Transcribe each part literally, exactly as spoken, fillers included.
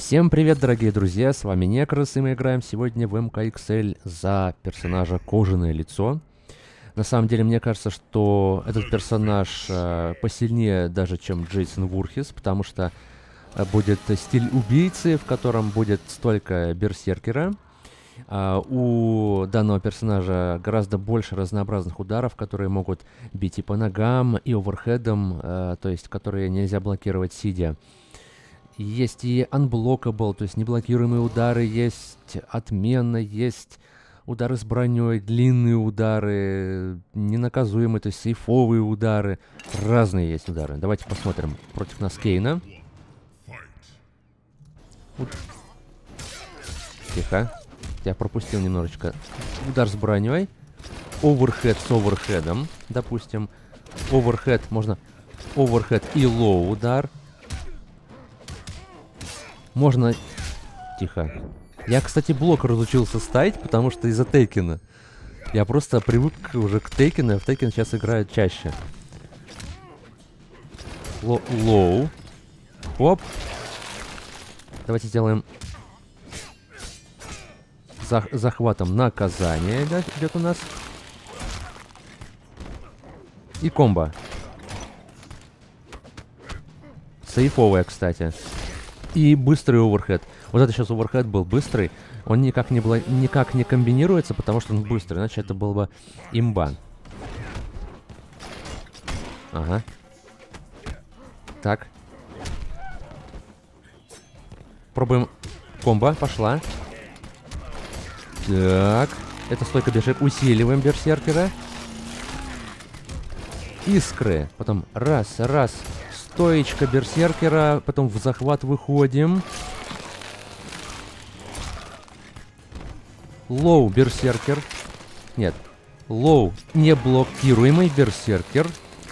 Всем привет, дорогие друзья, с вами Некрос, и мы играем сегодня в эм ка икс эль за персонажа Кожаное Лицо. На самом деле, мне кажется, что этот персонаж э, посильнее даже, чем Джейсон Вурхис, потому что э, будет стиль убийцы, в котором будет столько берсеркера. Uh, у данного персонажа гораздо больше разнообразных ударов, которые могут бить и по ногам, и оверхедом, uh, то есть которые нельзя блокировать сидя. Есть и unblockable, то есть неблокируемые удары, есть отмена, есть удары с броней, длинные удары, ненаказуемые, то есть сейфовые удары. Разные есть удары. Давайте посмотрим. Против нас Кейна. Тихо. Я пропустил немножечко. Удар с броней. Оверхед с оверхедом, допустим. Оверхед, можно оверхед и лоу удар. Можно... Тихо. Я, кстати, блок разучился ставить, потому что из-за Тейкена. Я просто привык уже к Тейкену, а в Тейкен сейчас играю чаще. Ло лоу. Хоп. Давайте сделаем... Зах захватом наказание идет, идет у нас. И комбо. Сейфовая, кстати. И быстрый оверхед. Вот это сейчас оверхед был быстрый. Он никак не, было, никак не комбинируется, потому что он быстрый. Иначе это был бы имба. Ага. Так. Пробуем. Комбо. Пошла. Так. Это стойка берсеркера. Усиливаем берсеркера. Искры. Потом раз, раз. Стоечка берсеркера. Потом в захват выходим. Лоу берсеркер. Нет. Лоу неблокируемый берсеркер.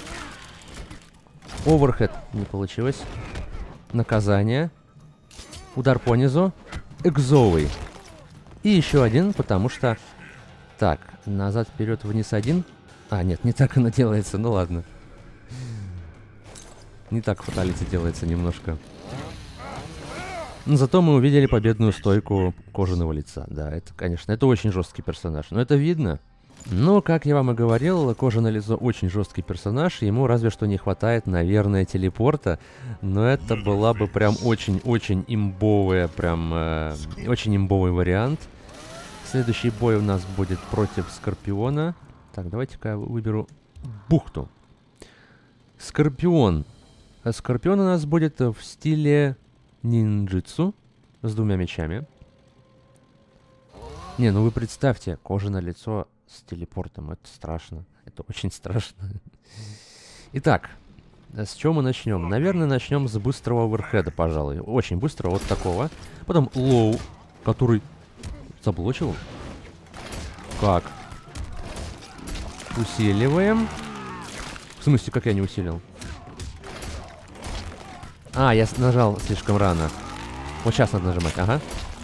Оверхед. Не получилось. Наказание. Удар по низу. Экзовый. И еще один, потому что... Так, назад, вперед, вниз один. А, нет, не так оно делается, ну ладно. Не так фаталити делается немножко. Но зато мы увидели победную стойку Кожаного Лица. Да, это, конечно, это очень жесткий персонаж. Но это видно. Но, как я вам и говорил, Кожаное Лицо очень жесткий персонаж. Ему разве что не хватает, наверное, телепорта. Но это была бы прям очень-очень имбовая, прям э, очень имбовый вариант. Следующий бой у нас будет против Скорпиона. Так, давайте-ка я выберу бухту. Скорпион. Скорпион у нас будет в стиле ниндзюцу с двумя мечами. Не, ну вы представьте, Кожаное Лицо с телепортом. Это страшно. Это очень страшно. Итак, с чего мы начнем? Наверное, начнем с быстрого оверхеда, пожалуй. Очень быстрого, вот такого. Потом лоу, который... Заблочил? Как? Усиливаем. В смысле, как я не усилил? А, я нажал слишком рано. Вот сейчас надо нажимать, ага.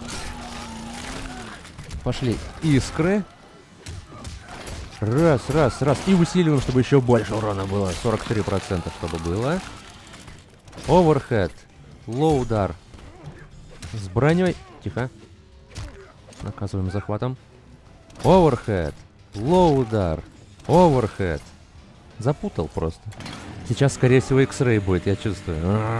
Пошли искры. Раз, раз, раз. И усиливаем, чтобы еще больше урона было. сорок три процента, чтобы было. Оверхед. Лоу удар. С броней. Тихо. Наказываем захватом. Оверхед. Лоу удар. Оверхед. Запутал просто. Сейчас, скорее всего, X-Ray будет, я чувствую.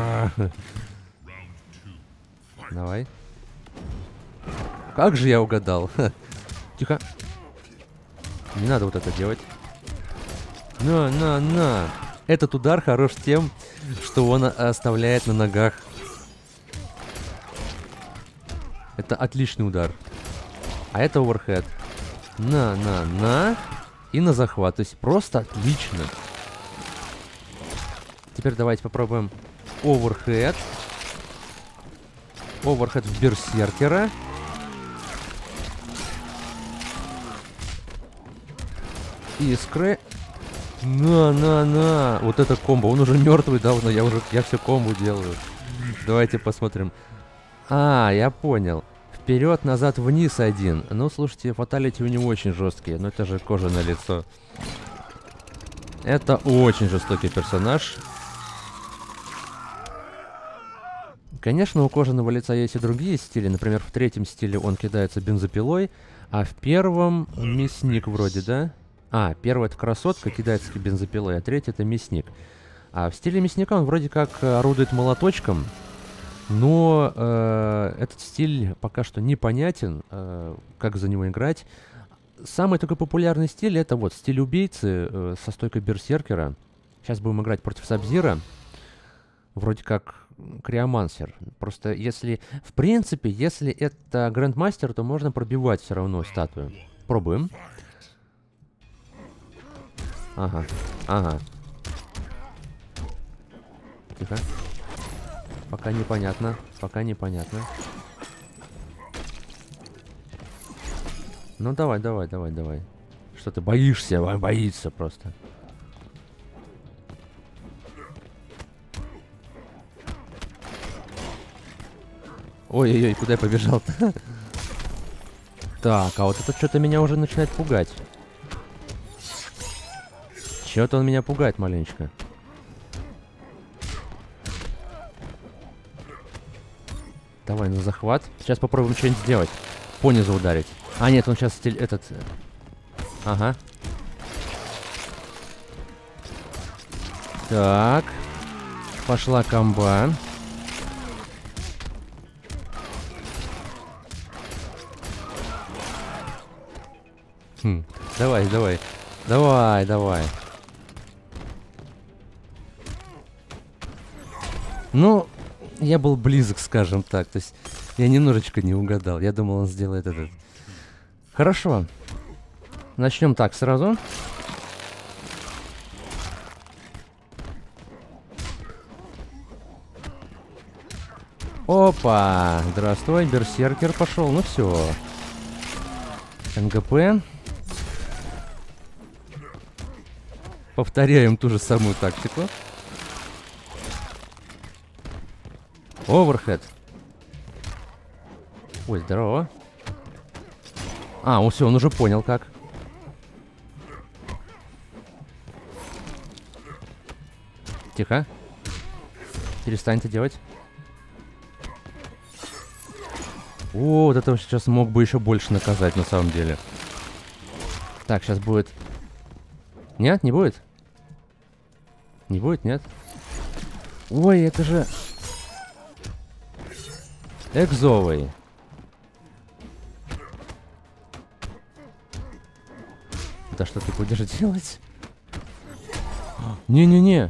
Давай. Как же я угадал. Тихо. Не надо вот это делать. На, на, на. Этот удар хорош тем, что он оставляет на ногах. Это отличный удар. А это оверхед. На, на, на. И на захват. То есть просто отлично. Теперь давайте попробуем оверхед. Оверхед в берсеркера. Искры. На, на, на. Вот это комбо. Он уже мертвый давно. Я уже, я все комбо делаю. Давайте посмотрим. А, я понял. Вперед, назад, вниз один. Ну, слушайте, фаталити у него очень жесткие. Но это же Кожаное Лицо. Это очень жестокий персонаж. Конечно, у кожаного лица есть и другие стили. Например, в третьем стиле он кидается бензопилой, а в первом мясник вроде, да? А, первый это красотка, кидается бензопилой, а третий это мясник. А в стиле мясника он вроде как орудует молоточком, но э, этот стиль пока что непонятен, э, как за него играть. Самый такой популярный стиль это вот стиль убийцы э, со стойкой берсеркера. Сейчас будем играть против Сабзира. Вроде как Криомансер. Просто если... В принципе, если это Грандмастер, то можно пробивать все равно статую. Пробуем. Ага, ага. Тихо. Пока непонятно. Пока непонятно. Ну давай, давай, давай, давай. Что ты боишься? Боится просто. Ой-ой-ой, куда я побежал-то? Так, а вот это что-то меня уже начинает пугать. Чё-то он меня пугает маленечко. Давай на захват. Сейчас попробуем что-нибудь сделать. Понизу ударить. А, нет, он сейчас стиль этот... Ага. Так. Пошла комба. Хм. Давай, давай. Давай, давай. Ну, я был близок, скажем так. То есть я немножечко не угадал. Я думал, он сделает этот. Хорошо. Начнем так сразу. Опа! Здравствуй, берсеркер пошел. Ну все. эн гэ пэ. Повторяем ту же самую тактику. Оверхед. Ой, здорово. А, он все, он уже понял как. Тихо. Перестань это делать. О, вот это сейчас мог бы еще больше наказать на самом деле. Так, сейчас будет... Нет, не будет? Не будет, нет? Ой, это же... Экзовый. Да что ты будешь делать? Не-не-не.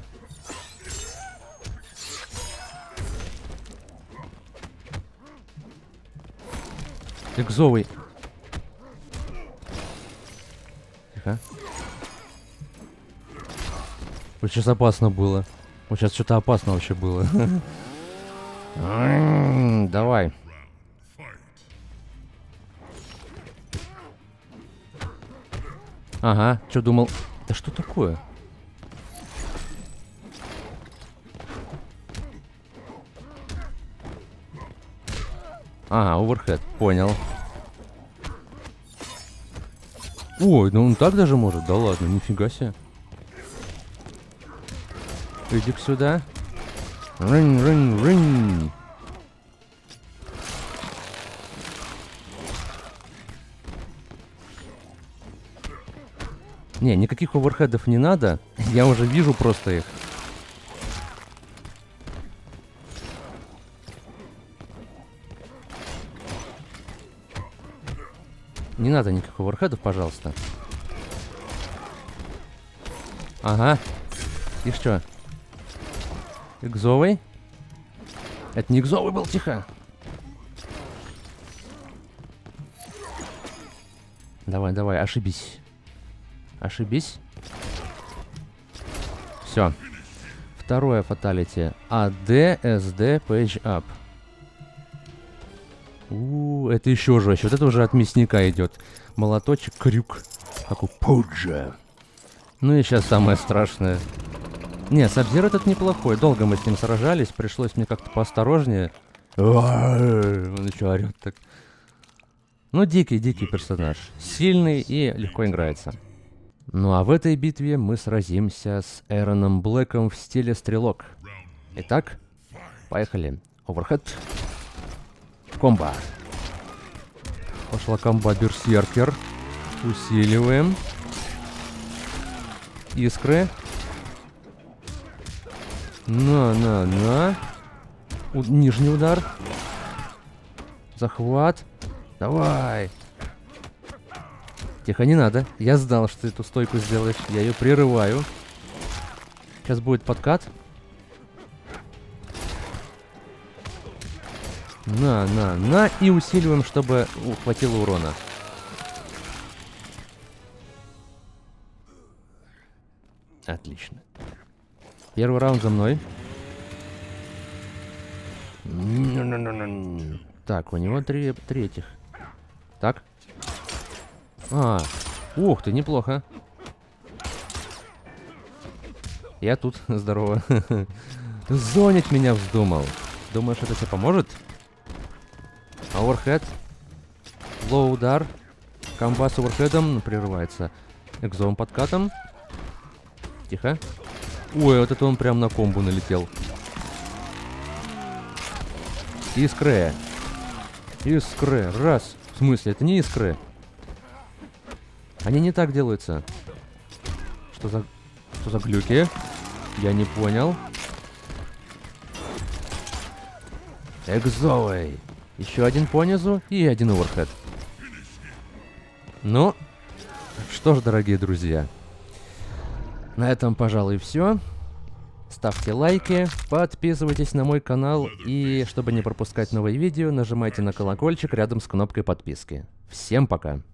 Экзовый. Тихо. Вот сейчас опасно было. Вот сейчас что-то опасно вообще было. Давай. Ага, что думал? Да что такое? Ага, оверхед, понял. Ой, ну он так даже может? Да ладно, нифига себе. Иди-ка сюда. Рынь, рынь, рынь. Не, никаких оверхедов не надо. Я уже вижу просто их. Не надо никаких оверхедов, пожалуйста. Ага. И что? Экзовый? Это не экзовый был, тихо. Давай, давай, ошибись. Ошибись. Все. Второе фаталити. эй ди, эс ди, page up. У, это еще жестче. Вот это уже от мясника идет. Молоточек, крюк. Такой пуджа. Ну и сейчас самое страшное. Не, Сабзир этот неплохой. Долго мы с ним сражались. Пришлось мне как-то поосторожнее. Он еще орет так. Ну, дикий-дикий персонаж. Сильный и легко играется. Ну а в этой битве мы сразимся с Эроном Блэком в стиле стрелок. Итак, поехали. Оверхед. Комбо. Пошла комбо берсеркер. Усиливаем. Искры. На, на, на. У нижний удар. Захват. Давай. Тихо, не надо. Я знал, что ты эту стойку сделаешь. Я ее прерываю. Сейчас будет подкат. На, на, на. И усиливаем, чтобы хватило урона. Отлично. Первый раунд за мной. Так, у него три, три этих. Так. А, ух ты, неплохо. Я тут, здорово. Ты зонить меня вздумал. Думаешь, это тебе поможет? Оверхед. Лоу удар. Комбо с оверхедом прерывается. Экзом подкатом. Тихо. Ой, вот это он прям на комбу налетел. Искры. Искры. Раз. В смысле, это не искры. Они не так делаются. Что за... Что за глюки? Я не понял. Экзовый. Еще один понизу и один оверхед. Ну, что ж, дорогие друзья. На этом, пожалуй, все. Ставьте лайки, подписывайтесь на мой канал и, чтобы не пропускать новые видео, нажимайте на колокольчик рядом с кнопкой подписки. Всем пока!